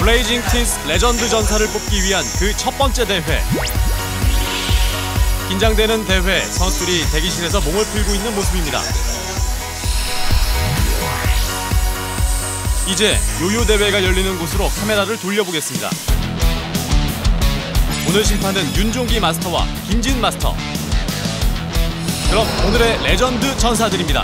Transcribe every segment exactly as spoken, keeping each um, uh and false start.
블레이징 틴스 레전드 전사를 뽑기 위한 그 첫 번째 대회. 긴장되는 대회, 선수들이 대기실에서 몸을 풀고 있는 모습입니다. 이제 요요 대회가 열리는 곳으로 카메라를 돌려보겠습니다. 오늘 심판은 윤종기 마스터와 김진 마스터. 그럼 오늘의 레전드 전사들입니다.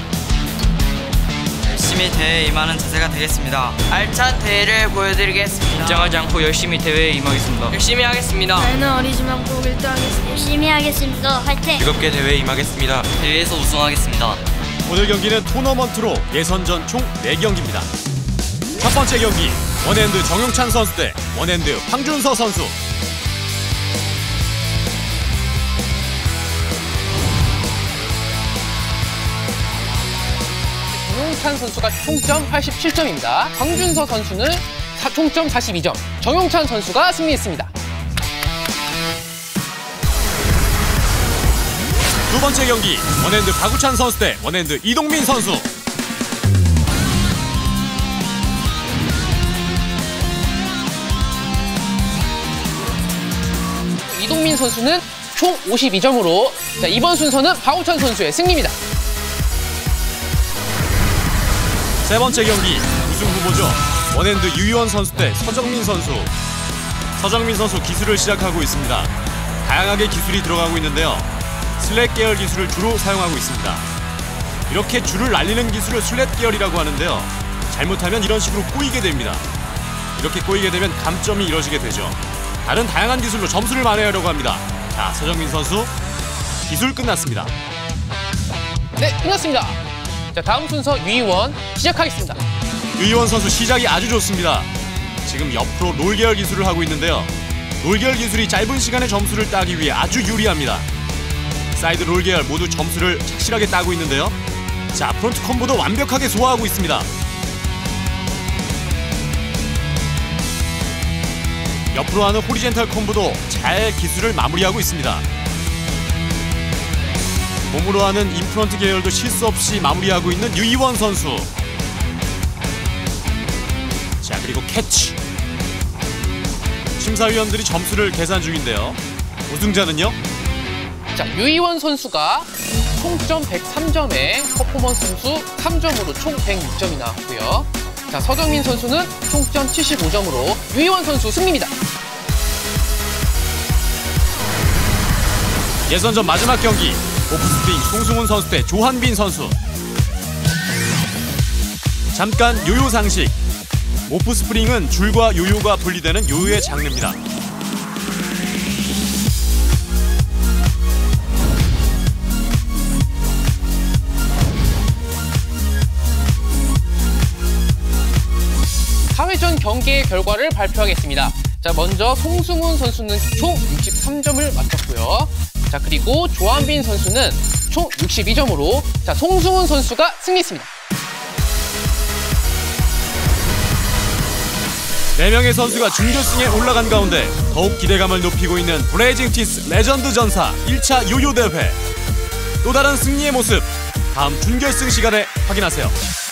열심히 대회에 임하는 자세가 되겠습니다. 알찬 대회를 보여드리겠습니다. 긴장하지 않고 열심히 대회에 임하겠습니다. 열심히 하겠습니다. 나이는 어리지만 꼭 일 등 하겠습니다. 열심히 하겠습니다. 화이팅! 즐겁게 대회에 임하겠습니다. 대회에서 우승하겠습니다. 오늘 경기는 토너먼트로 예선전 총 네 경기입니다. 첫 번째 경기, 원핸드 정용찬 선수 대 원핸드 황준서 선수. 정용찬 선수가 총점 팔십칠 점입니다. 황준서 선수는 사, 총점 사십이 점. 정용찬 선수가 승리했습니다. 두 번째 경기, 원핸드 박우찬 선수 대 원핸드 이동민 선수. 이동민 선수는 총 오십이 점으로 자, 이번 순서는 박우찬 선수의 승리입니다. 세 번째 경기, 우승 후보죠. 원핸드 유희원 선수 대 서정민 선수. 서정민 선수 기술을 시작하고 있습니다. 다양하게 기술이 들어가고 있는데요. 슬랫 계열 기술을 주로 사용하고 있습니다. 이렇게 줄을 날리는 기술을 슬랫 계열이라고 하는데요. 잘못하면 이런 식으로 꼬이게 됩니다. 이렇게 꼬이게 되면 감점이 이뤄지게 되죠. 다른 다양한 기술로 점수를 만회하려고 합니다. 자, 서정민 선수 기술 끝났습니다. 네, 끝났습니다. 자, 다음 순서 유희원 시작하겠습니다. 유희원 선수 시작이 아주 좋습니다. 지금 옆으로 롤 계열 기술을 하고 있는데요. 롤 계열 기술이 짧은 시간에 점수를 따기 위해 아주 유리합니다. 사이드 롤 계열 모두 점수를 착실하게 따고 있는데요. 자, 프론트 콤보도 완벽하게 소화하고 있습니다. 옆으로 하는 호리젠탈 콤보도 잘 기술을 마무리하고 있습니다. 몸으로 하는 인프런트 계열도 실수 없이 마무리하고 있는 유희원 선수. 자, 그리고 캐치. 심사위원들이 점수를 계산 중인데요. 우승자는요? 자, 유희원 선수가 총점 백삼 점에 퍼포먼스 점수 삼 점으로 총 백육 점이 나왔고요. 자, 서정민 선수는 총점 칠십오 점으로 유희원 선수 승리입니다. 예선전 마지막 경기, 오프스프링 송승훈 선수 대 조한빈 선수. 잠깐 요요 상식. 오프스프링은 줄과 요요가 분리되는 요요의 장르입니다. 사 회전 경기의 결과를 발표하겠습니다. 자, 먼저 송승훈 선수는 총 육십삼 점을 맞췄고요. 자, 그리고 조한빈 선수는 총 육십이 점으로 자, 송승훈 선수가 승리했습니다. 네 명의 선수가 준결승에 올라간 가운데 더욱 기대감을 높이고 있는 블레이징 틴스 레전드 전사 일 차 요요 대회. 또 다른 승리의 모습, 다음 준결승 시간에 확인하세요.